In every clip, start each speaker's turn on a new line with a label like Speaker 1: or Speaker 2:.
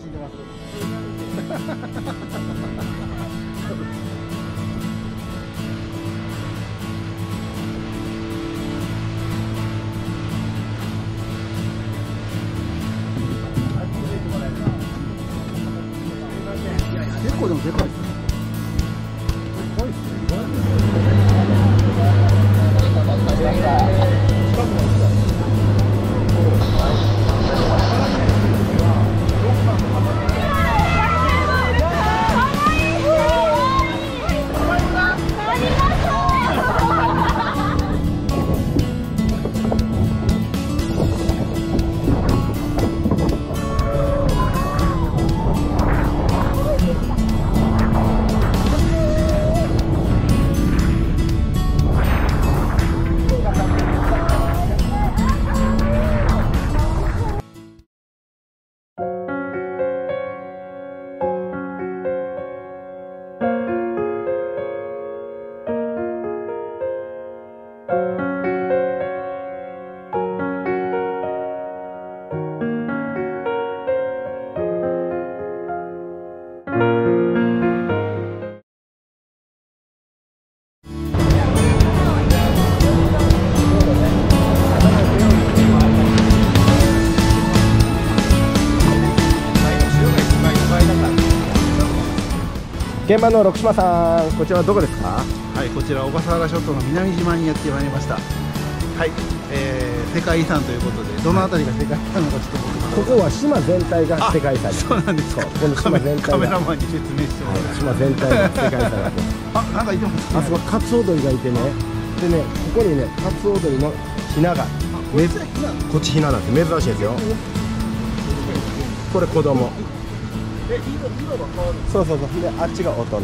Speaker 1: んでます。結構でもでかいですね。でかいですね。現場の六島さん、こちらはどこですか？
Speaker 2: はい、こちら小笠原諸島の南島にやってまいりました。はい、世界遺産ということで、どのあたりが世界遺産なのかちょっと僕
Speaker 1: ここは島全体が世界遺産です。
Speaker 2: そうなんですか。
Speaker 1: この島全体が
Speaker 2: カメラマンに説明してもらって、
Speaker 1: 島全体が世界遺産なんです。
Speaker 2: あ、なんかいてますね。
Speaker 1: あそこカツオドリがいてね、でね、ここにね、カツオドリのヒナが、こっちヒナなんです。珍しいですよ。これ子供。色が変わる。そうそうそう。で、あっちが大人。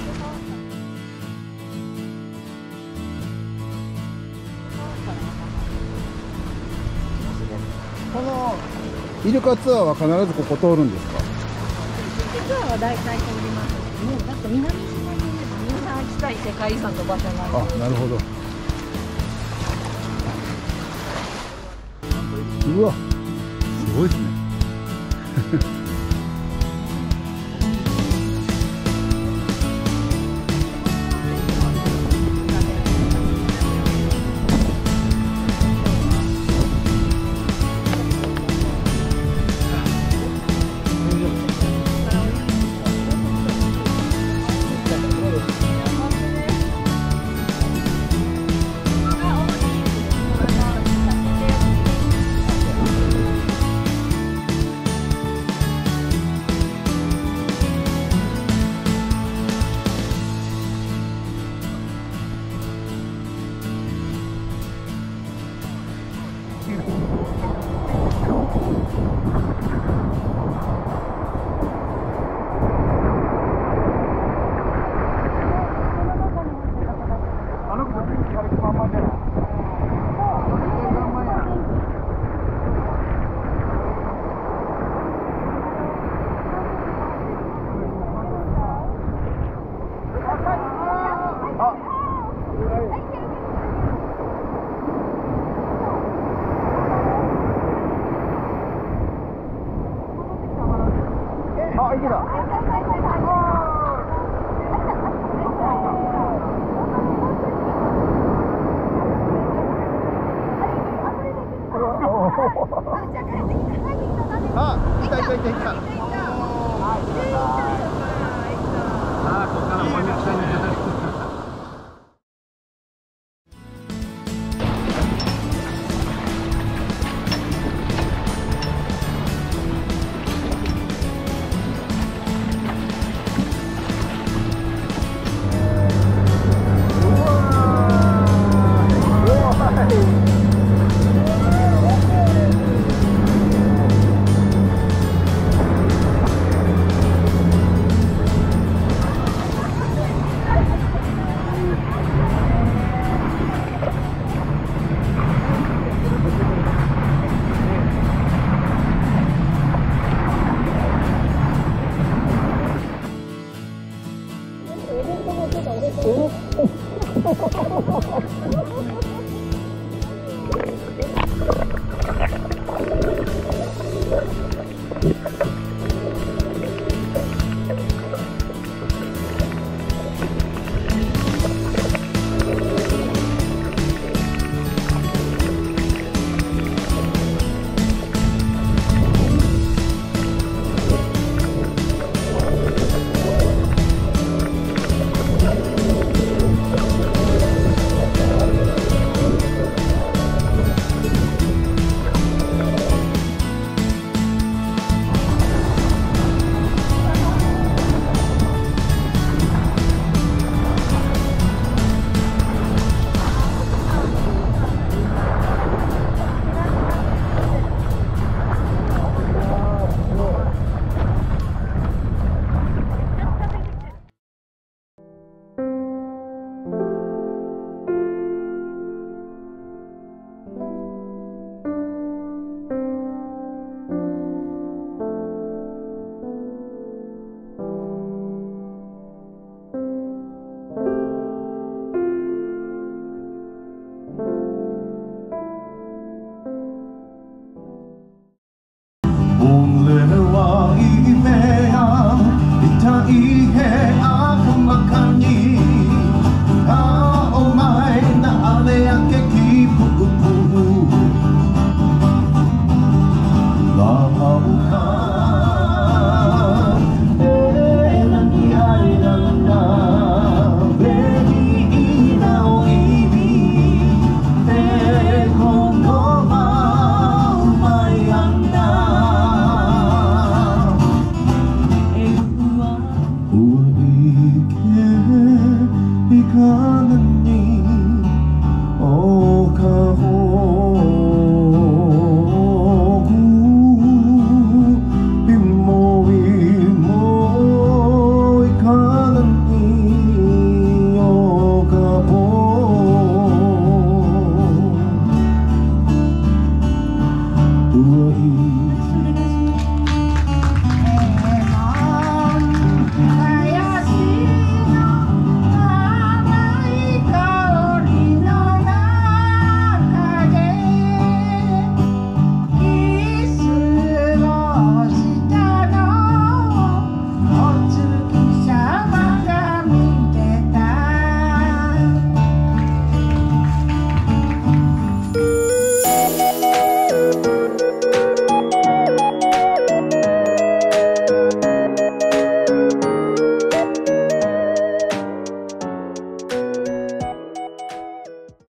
Speaker 1: このイルカツアーは必ずここ通るんですか？
Speaker 3: イルカツアーは大体通ります。もうなんか南島にみんな行きたい世界遺産の場所なんで。
Speaker 1: あ、なるほど。うわ、
Speaker 2: すごいですね。